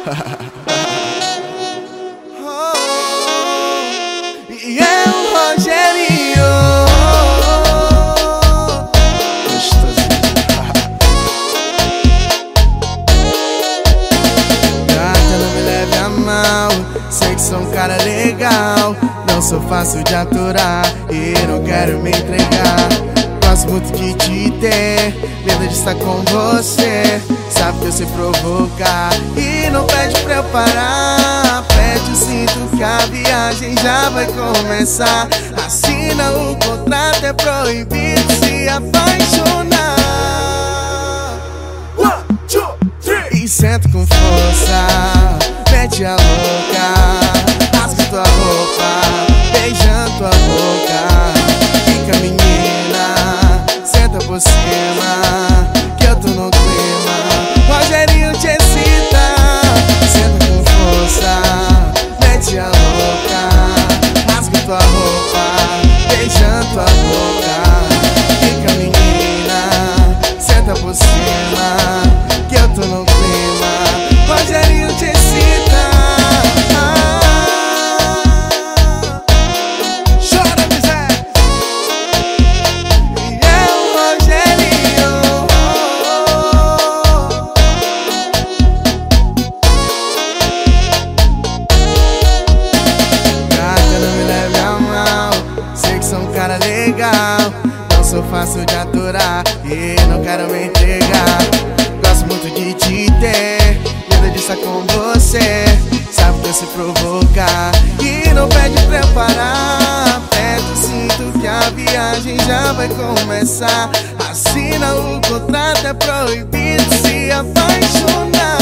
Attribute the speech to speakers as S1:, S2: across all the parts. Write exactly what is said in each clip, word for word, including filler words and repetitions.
S1: Oh, e é o Rogerinho. Gata, não me leve a mal, sei que sou um cara legal, não sou fácil de aturar e não quero me entregar. Gosto muito de te ter, medo de estar com você. Sabe que eu sei provocar e não pede pra eu parar. Aperte o cinto que a viagem já vai começar. Assina o contrato, é proibido se apaixonar. One, two, three. E senta com força, mete a louca, rasga tua roupa, beijando tua boca. Fica menina, senta por cima, que eu tô no clima. Rogerinho te excita, senta com força, mete a louca, rasga tua roupa, beijando tua boca. Fica menina, senta por cima, que eu tô no clima. Rogerinho te excita. Não sou fácil de aturar e não quero me entregar. Gosto muito de te ter, medo de estar com você. Sabe que eu sei provocar e não pede pra eu parar. Aperta o cinto que a viagem já vai começar. Assina o contrato, é proibido se apaixonar.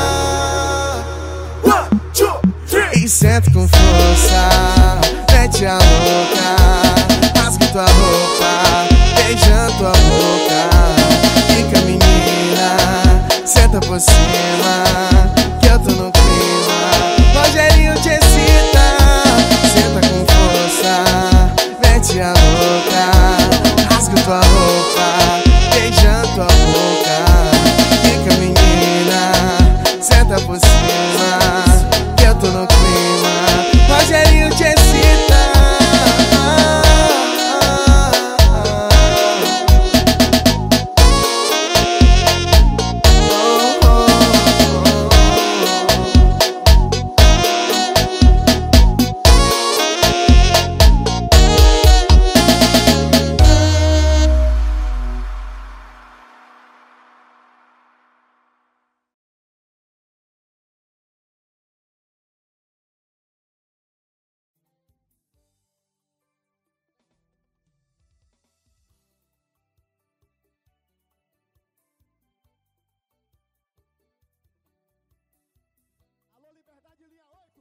S1: One, two, three. E senta com força, mete a louca, rasga tua roupa, beijando tua boca. Fica menina, senta por cima, que eu tô no clima. Rogerinho te excita, senta com força, mete a louca, rasga tua roupa, beijando tua boca. Fica menina, senta por cima, que eu tô no clima. Rogerinho te excita.
S2: Liberdade, linha oito.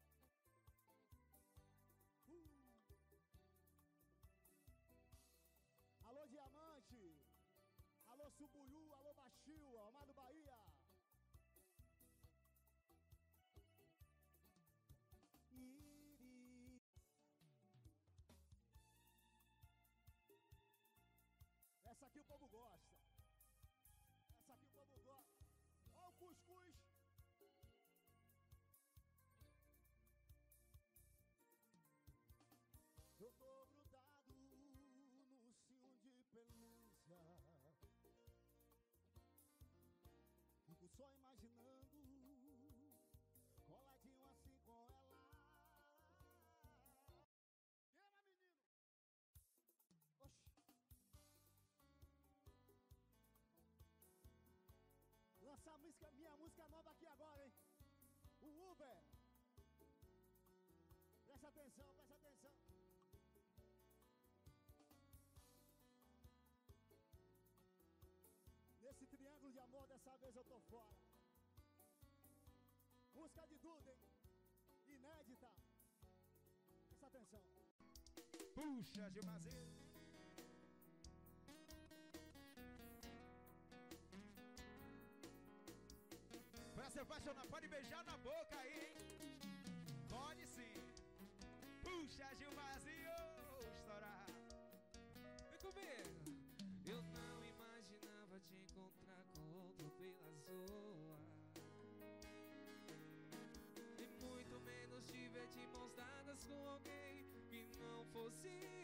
S2: Uh. Alô, Diamante. Alô, Subuiú. Alô, Baixio. Amado Bahia. Iri. Essa aqui o povo gosta. Essa aqui o povo gosta. Ó o cuscuz. Eu tô grudado no cio de pelúcia, fico só imaginando, coladinho assim com ela. Queima, menino! Oxi! Lança a música, minha música nova aqui agora, hein? O Uber! Presta atenção, presta atenção. Nesse triângulo de amor, dessa vez eu tô fora. Música de Duda, hein? Inédita. Presta atenção.
S3: Puxa, Gilmazinho. Pra se apaixonar, pode beijar na boca aí, hein? Pode sim. Puxa, Gilmazinho, estourar. Vem comigo. Eu não imaginava te encontrar com outro pela zoa. fosse